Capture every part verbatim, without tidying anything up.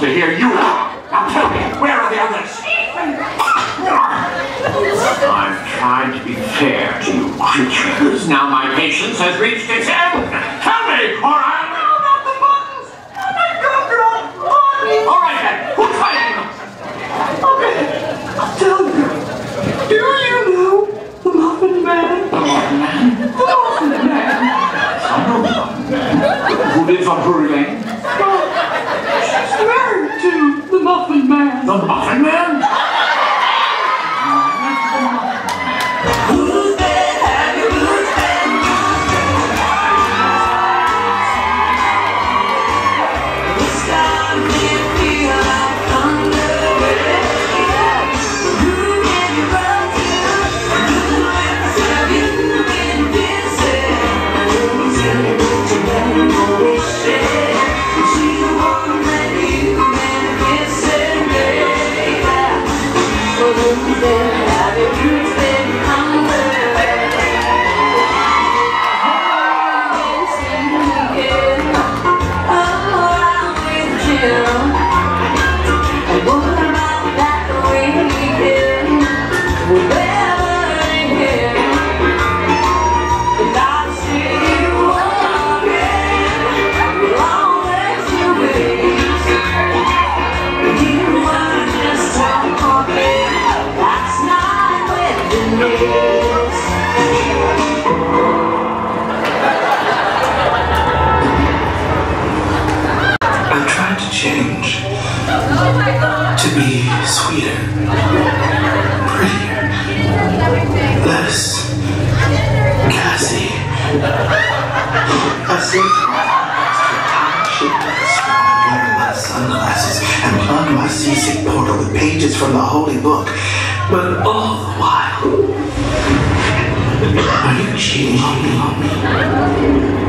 to be here. You are. Now tell me, where are the others? I've tried to be fair to you creatures. Now my patience has reached its end. Tell me, or I'll... No, not the buttons! Oh my God, buttons! All right then, who's fighting them? Okay, I'll tell you. Do you know the Muffin Man? The Muffin Man? The Muffin Man! I know the Muffin Man. Who lives on Drury Lane? Well, she's married to the Muffin Man. The Muffin Man? To be sweeter, prettier, less gassy. I slipped my shaped like a swan, wearing my sunglasses, and plugged my seasick portal with pages from the holy book. But all the while, are you cheating on me? On me?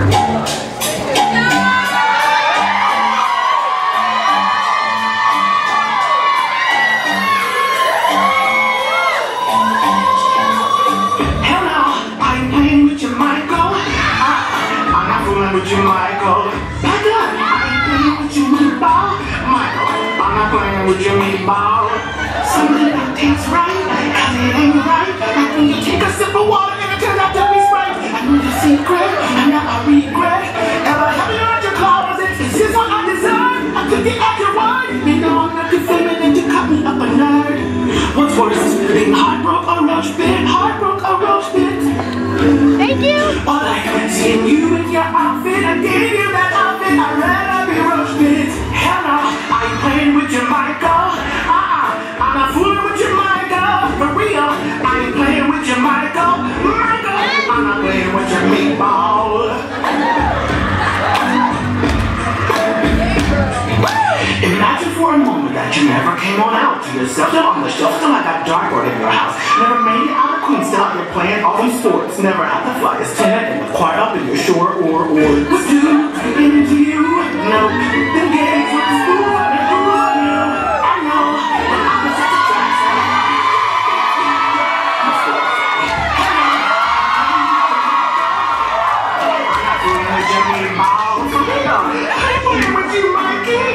With you, Michael. Back up! I ain't playing with you, meatball. Michael, I'm not playing with your meatball. Something that tastes right, cause it ain't right. Like when you take a sip of water and it turns out to be Sprite. I knew the secret, and now I regret. Ever help me around your closet? Is this what I deserve? I took the extra word. You know I'm not too feminine to cut me up a nerd. What's worse, being heartbroke or roast bit? Heartbroke or roast bit? Thank you. All I can see you in your outfit. I gave you that outfit. I'd rather be roasted. Hell no, I ain't playing with your Michael. Uh-uh, I'm not fooling with your Michael. For real, I ain't playing with your Michael. Michael, I'm not playing with your meatball. Imagine for a moment that you never came on out to yourself. Still on the shelf, still I got dartboard in your house. Never made it out of Queens, still out there playing all them sports. Never had the flyest tenant and the choir up in your shore or or. Was due into you? No. Them games with the school and the you. I know. The opposite attracts. I'm not fooling with your meatball. For real. I ain't fooling with you, Mikey.